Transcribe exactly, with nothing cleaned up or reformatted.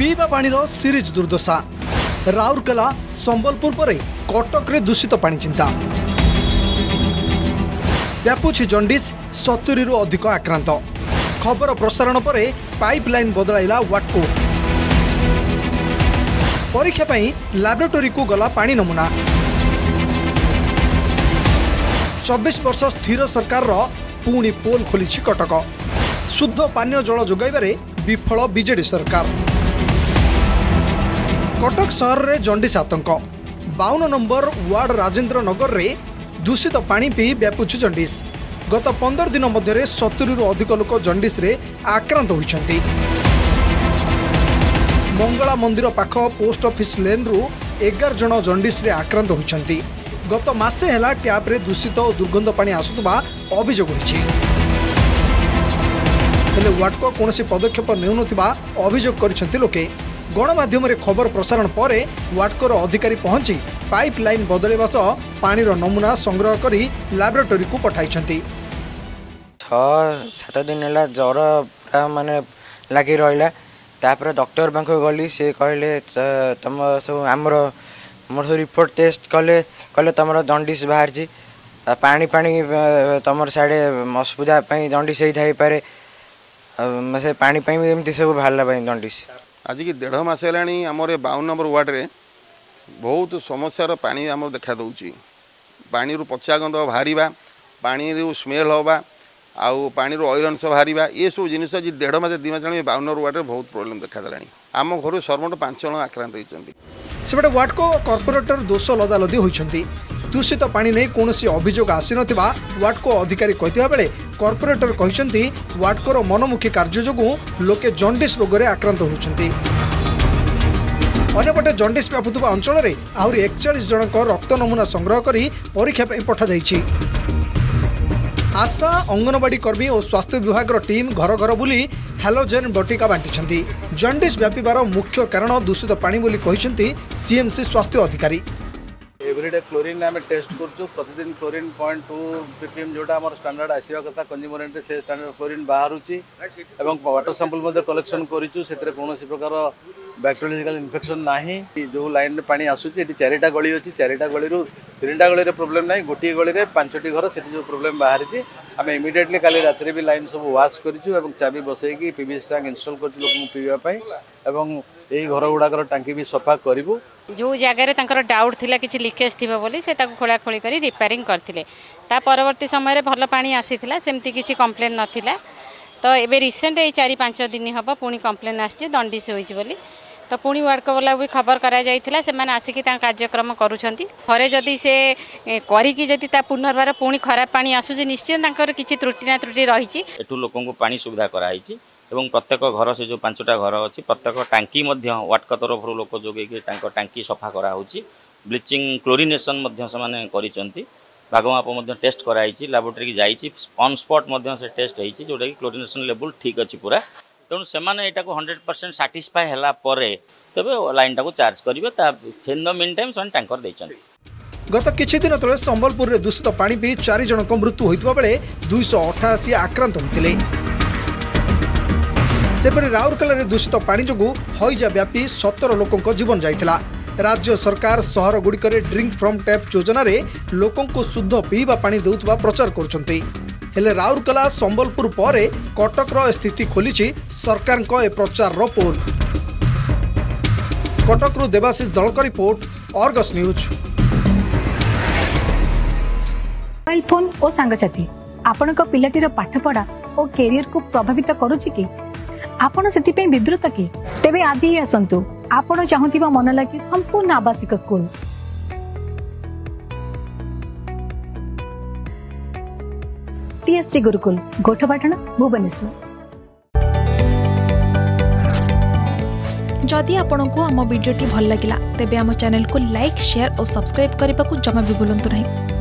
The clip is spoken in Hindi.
पीवा पानी सीरीज दुर्दशा राउरकेला संबलपुर पर कटक रे दूषित पानी चिंता व्यापुछि जंडिस सत्तरी रु अधिक आक्रांत खबर प्रसारण पर पाइपलाइन बदलाइला वाटको परीक्षा पई लैबोरेटरी को गला पानी नमूना चौबीस वर्ष स्थिर सरकार रो पुणी पोल खोली कटक शुद्ध पानीय जल जोगाइबारे विफल बीजेडी सरकार कटक सहर रे जंडिस आतंक बावन नंबर वार्ड राजेंद्र नगर रे दूषित पानी पी व्यापुछि जंडिस गत पंदर दिन मध्य सत्तरी रु अधिक लोक जंडिस रे आक्रांत होइछन्ति। मंगला मंदिर पाख पोस्ट ऑफिस लेन रु एगार जन जंडिस रे आक्रांत होइछन्ति। गत मासे हेला ट्याप रे दूषित और दुर्गंध पानी आसुतबा अभियोग होइछि हेले वाटको कोनोसी पदक्षेप नेउनथिबा अभियोग करिसन्ति लोके। गणमाध्यम रे खबर प्रसारण पर वाटकोर अधिकारी पहुंची पाइपलाइन बदलवा सह पानी नमूना संग्रह करी लैबोरेटरी को पठाइछन्ति। छः सात दिन है ज्वर पूरा माने लगी रहा तापर डॉक्टर पाख गली से कहले तुम सब आमर मोर सब रिपोर्ट टेस्ट कले कहले तुम जंडिस बाहर पानी पानी तुम साढ़े असुविधा जंडिस होता पारे से पानी एमती सब बाहर जंडिस आज की डेढ़ मस है आमर बावन नंबर वार्ड रे बहुत समस्यार पानी आम देखा दूची पानी रू पचा गंध बाहर पानी रू स्मेल हवा आउ पानी रू ऑयल अंश बाहर ये सब जिन डेढ़ मस दी मस बावन नंबर वार्ड बहुत प्रोब्लेम देखा देला आम घर सर्वोट पांच जन आक्रांत होती सेपटे वाटको कॉर्पोरेटर दोष लदालदी होइछन्ति। दूषित पानी नहीं कौन अभियोग आसी नथिबा वाटको अधिकारी कहतिबा बेले कॉर्पोरेटर कहिसन्ति वाटकोर मनमुखी कार्य जोगु लोके जंडिस रोग रे आक्रांत होउछन्ति। अन्यपटे जंडिस व्यापुथुबा अंचल रे आहुरी एकचालीस जनक रक्त नमूना संग्रह करी परीक्षा पे पठा जाइछि। आशा अंगनवाड़ी कर्मी और स्वास्थ्य विभाग टीम घर घर बुली हालोजेन बटिका बांटी जंडिस व्यापार मुख्य कारण दूषित पानी बोली कहिसन्ति सीएमसी स्वास्थ्य अधिकारी। एवरीडे क्लोरीन आम टेस्ट करूँ प्रतिदिन क्लोरीन पॉइंट टू पीपीएम जोटा आम स्टैंडर्ड आसवा कथा कंज्यूमर से स्टैंडर्ड क्लोरीन बाहरुची एवं वाटर सैंपल कलेक्शन करूँ से कौन प्रकार बैक्टेरियोलॉजिकल इन्फेक्शन नहीं जो लाइन में पानी आसूची चारिटा गली अच्छी चारिटा गली तीनटा गली प्रोब्लेम ना गोटे गली पांचटी घर से जो प्रोब्लेम बाहरी आम इमिडिएटली काली रात भी लाइन सब वाश करूँ चाबी बसैकी पीवीसी टैंक इनस्टॉल कर लोक पीवाई एवं यही घर गुड़ाकर टांकी भी सफा करूँ जो जगार डाउट थिला किसी लिकेज थी बोली से खोलाखोली कर रिपेयरिंग करते परवर्ती समय भल पानी आसीथिला सेमती किसी कम्प्लेन नथिला तो एबे रिसेंट ये चार पांच दिन हम पुणी कम्प्लेन आसी दंडिस होइछि बोली तो पुणी वार्ड वाला भी खबर करा जाइथिला से माने आसिकी कार्यक्रम करूछंती घरे जदि से करिकी जदि ता पुनर्बार पुणी खराब पानी आसुछि निश्चय तांकर किछि त्रुटि ना त्रुटि रहिछि एठु लोकन को पानी सुविधा कराइछि एवं प्रत्येक घर से जो पांचटा घर अच्छी प्रत्येक टांकी वाटक तरफ लोक जोगे टांकी सफा करा होछि ब्लीचिंग क्लोरिनेशन से भागमाप टेस्ट कराई लैबोरेटरी की जाइए ऑन स्पॉट से टेस्ट होती जोटा कि क्लोरिनेशन लेवल ठीक अच्छी पूरा तेणु से हंड्रेड परसेंट साटिस्फाई है तेज लाइन टाक चार्ज करेंगे इन द मीन टाइम से टैंकर देते। गत किछि दिन तले संबलपुर में दूषित पानी पी चार जनक मृत्यु होइतबा बेले दुईश अठाशी आक्रांत होते सेपरि राउरकेला रे दूषित पानी जोगु हईजा व्यापी सतर लोकों जीवन जाइथिला। राज्य सरकार सहर गुड़िक ड्रिंक फ्रॉम टैप योजना रे लोकों को शुद्ध पीवा पानी देउथबा प्रचार करुछन्ति हेले राउरकेला संबलपुर पर कटक रो स्थिति खोलिछि सरकार को ए प्रचार रो पोल। कटक रु देवाशीष दलक report Argus news. Mobile phone और सांगसाथी आपणक पिलाटीर पाठपढ़ा और कैरियर को प्रभावित करुछि कि आपण से विवृत कि तेबे आज ही आसतु आपण चाहूबा मन लगी संपूर्ण आवासिक स्कूल टीएससी गुरुकुल गोठपाटण भुवनेश्वर। जदि आपंक आम भिडी भल लगा तेब आम चैनल को लाइक शेयर और सब्सक्राइब करने को जमा भी भूलु नहीं।